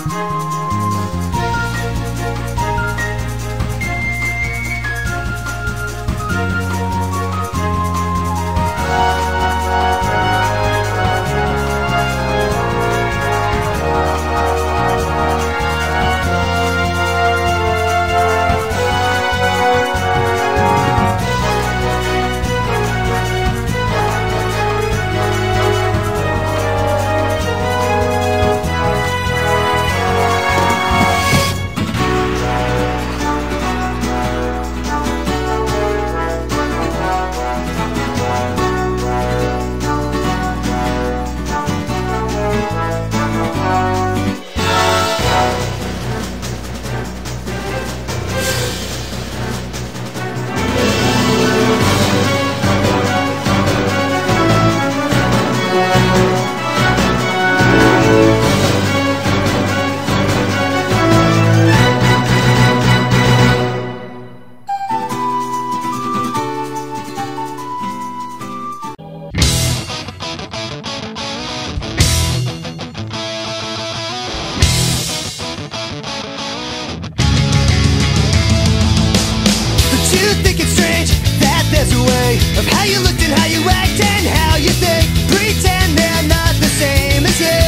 Of how you looked and how you act and how you think. Pretend they're not the same as you.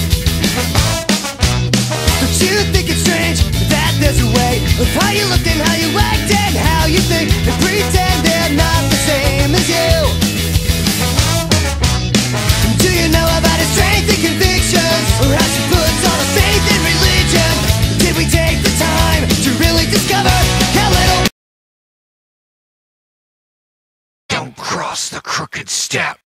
But you think it's strange that there's a way of how you looked and how you act and how you think, and pretend they're not the same as you. Do you know about his strength and convictions, or how she puts all her faith in religion? Did we take the time to really discover how little? Don't cross the crooked step.